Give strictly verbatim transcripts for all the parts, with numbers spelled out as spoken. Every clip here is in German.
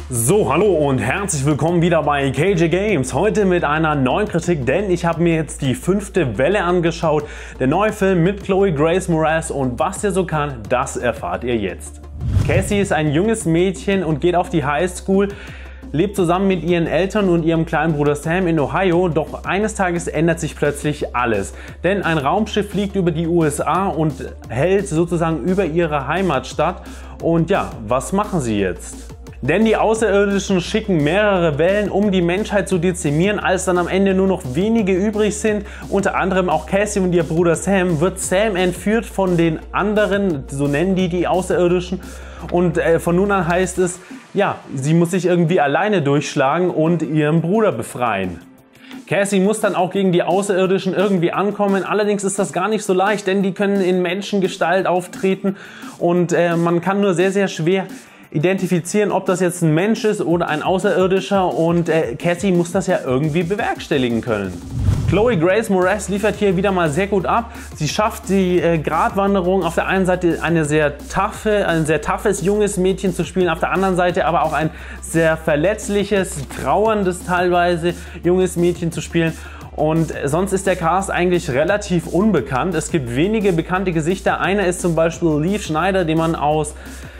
So, hallo und herzlich willkommen wieder bei K J Games. Heute mit einer neuen Kritik, denn ich habe mir jetzt die fünfte Welle angeschaut. Der neue Film mit Chloe Grace Moretz, und was der so kann, das erfahrt ihr jetzt. Cassie ist ein junges Mädchen und geht auf die Highschool, lebt zusammen mit ihren Eltern und ihrem kleinen Bruder Sam in Ohio, doch eines Tages ändert sich plötzlich alles. Denn ein Raumschiff fliegt über die U S A und hält sozusagen über ihre Heimatstadt. Und ja, was machen sie jetzt? Denn die Außerirdischen schicken mehrere Wellen, um die Menschheit zu dezimieren. Als dann am Ende nur noch wenige übrig sind, unter anderem auch Cassie und ihr Bruder Sam, wird Sam entführt von den anderen, so nennen die die Außerirdischen. Und äh, von nun an heißt es, ja, sie muss sich irgendwie alleine durchschlagen und ihren Bruder befreien. Cassie muss dann auch gegen die Außerirdischen irgendwie ankommen, allerdings ist das gar nicht so leicht, denn die können in Menschengestalt auftreten und äh, man kann nur sehr, sehr schwer identifizieren, ob das jetzt ein Mensch ist oder ein Außerirdischer, und äh, Cassie muss das ja irgendwie bewerkstelligen können. Chloe Grace Moretz liefert hier wieder mal sehr gut ab. Sie schafft die äh, Gratwanderung, auf der einen Seite eine sehr taffe, ein sehr toughes junges Mädchen zu spielen, auf der anderen Seite aber auch ein sehr verletzliches, trauerndes teilweise junges Mädchen zu spielen. Und sonst ist der Cast eigentlich relativ unbekannt. Es gibt wenige bekannte Gesichter. Einer ist zum Beispiel Liev Schreiber, den man aus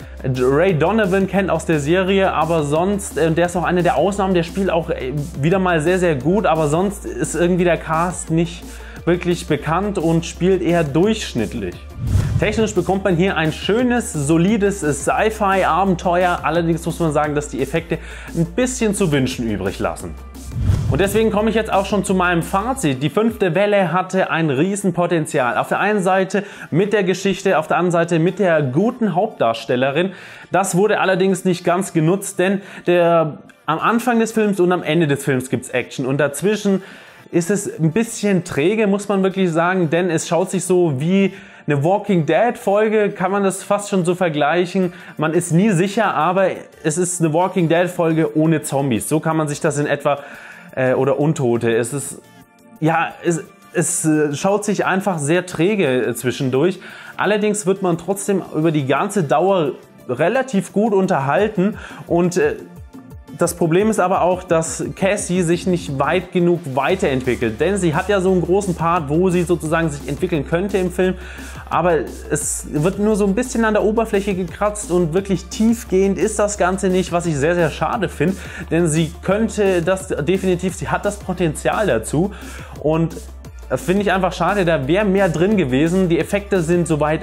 Ray Donovan kennt aus der Serie, aber sonst, äh, der ist auch eine der Ausnahmen, der spielt auch äh, wieder mal sehr, sehr gut, aber sonst ist irgendwie der Cast nicht wirklich bekannt und spielt eher durchschnittlich. Technisch bekommt man hier ein schönes, solides Sci-Fi-Abenteuer, allerdings muss man sagen, dass die Effekte ein bisschen zu wünschen übrig lassen. Und deswegen komme ich jetzt auch schon zu meinem Fazit. Die fünfte Welle hatte ein Riesenpotenzial. Auf der einen Seite mit der Geschichte, auf der anderen Seite mit der guten Hauptdarstellerin. Das wurde allerdings nicht ganz genutzt, denn der, am Anfang des Films und am Ende des Films gibt es Action. Und dazwischen ist es ein bisschen träge, muss man wirklich sagen, denn es schaut sich so wie eine Walking Dead Folge, kann man das fast schon so vergleichen. Man ist nie sicher, aber es ist eine Walking Dead Folge ohne Zombies. So kann man sich das in etwa äh, oder Untote. Es ist, ja, es, es äh, schaut sich einfach sehr träge äh, zwischendurch. Allerdings wird man trotzdem über die ganze Dauer relativ gut unterhalten, und äh, das Problem ist aber auch, dass Cassie sich nicht weit genug weiterentwickelt, denn sie hat ja so einen großen Part, wo sie sozusagen sich entwickeln könnte im Film, aber es wird nur so ein bisschen an der Oberfläche gekratzt und wirklich tiefgehend ist das Ganze nicht, was ich sehr, sehr schade finde, denn sie könnte das definitiv, sie hat das Potenzial dazu, und das finde ich einfach schade, da wäre mehr drin gewesen. Die Effekte sind soweit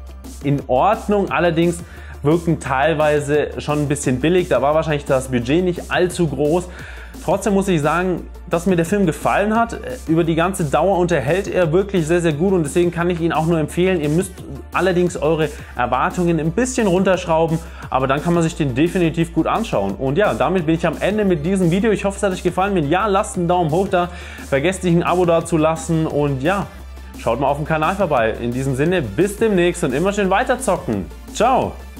in Ordnung, allerdings wirken teilweise schon ein bisschen billig, da war wahrscheinlich das Budget nicht allzu groß. Trotzdem muss ich sagen, dass mir der Film gefallen hat. Über die ganze Dauer unterhält er wirklich sehr, sehr gut, und deswegen kann ich ihn auch nur empfehlen. Ihr müsst allerdings eure Erwartungen ein bisschen runterschrauben, aber dann kann man sich den definitiv gut anschauen. Und ja, damit bin ich am Ende mit diesem Video. Ich hoffe, es hat euch gefallen. Wenn ja, lasst einen Daumen hoch da, vergesst nicht ein Abo da zu lassen, und ja, schaut mal auf dem Kanal vorbei. In diesem Sinne, bis demnächst und immer schön weiter zocken. Ciao!